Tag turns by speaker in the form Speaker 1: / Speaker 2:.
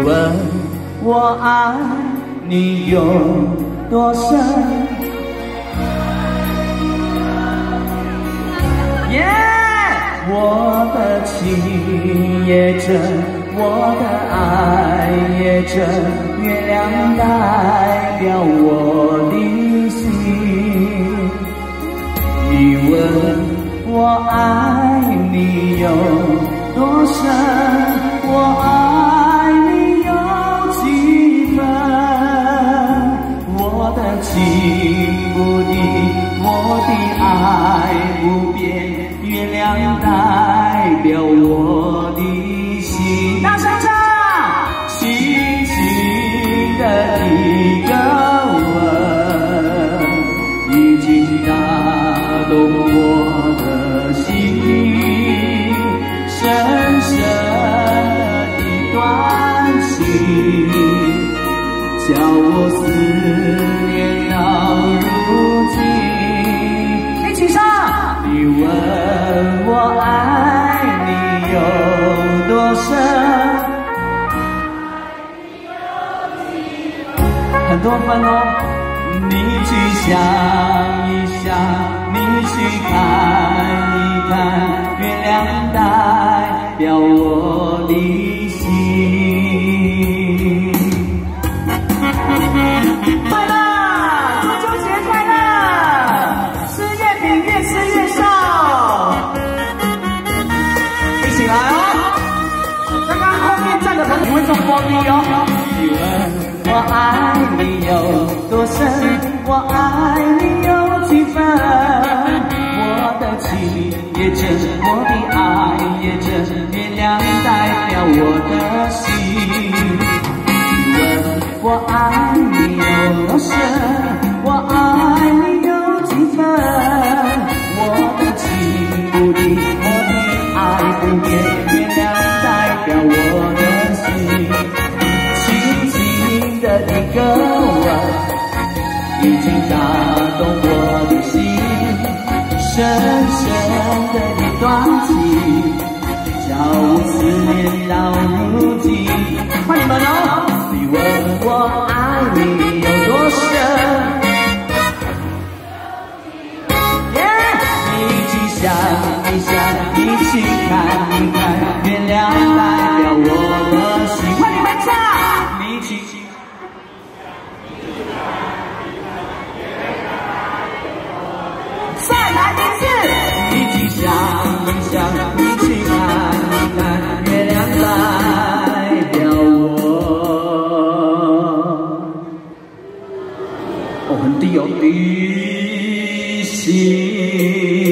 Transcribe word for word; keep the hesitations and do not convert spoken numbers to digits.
Speaker 1: 问我爱你有多深？耶、yeah! 我的情也真，我的爱也真，月亮代表我的心。你问我爱你有多深，我爱你有几分？我的情不移，我的爱不变，月亮代表我的心。大声唱，轻轻的一个吻，已经打动我的心，深深的一段情，叫我思念到如今。一起唱。你问我爱你有多深？很多分哦，你去想一想，你去看一看，月亮代表我的心。快乐，中秋节快乐！吃月饼越吃越瘦。一起来哦！刚刚后面站的朋友，你会中光力哦。你问我爱你有多深，我爱你有几分？我的情也真，我的爱也真，月亮代表我的心。你问我爱你有多深，我爱你有几分？我的情不移，我的爱不变，月亮代表我的心。轻轻的一个吻，已经打动我的心，深深的一段情，叫我思念到如今。欢迎你们哦！你问我爱你有多深？耶、yeah! 你去想一想，你去看一看，月亮代表我的心。欢迎你们唱！你去。再来一次，你去想一想，你去看一看，月亮代表我。哦，很低哦，的心。